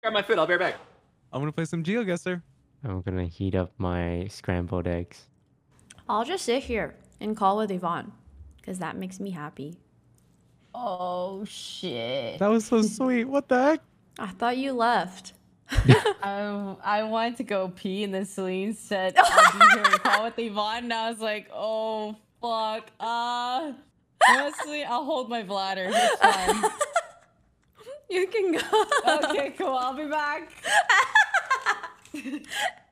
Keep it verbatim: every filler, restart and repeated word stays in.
Grab my food. I'll be right back. I'm gonna play some GeoGuessr. I'm gonna heat up my scrambled eggs. I'll just sit here and call with Yvonne, because that makes me happy. Oh shit. That was so sweet. What the heck? I thought you left. I, I wanted to go pee, and then Celine said, I'll be here and call with Yvonne. And I was like, oh, fuck. Uh, honestly, I'll hold my bladder. It's fine. You can go. Okay, cool. I'll be back.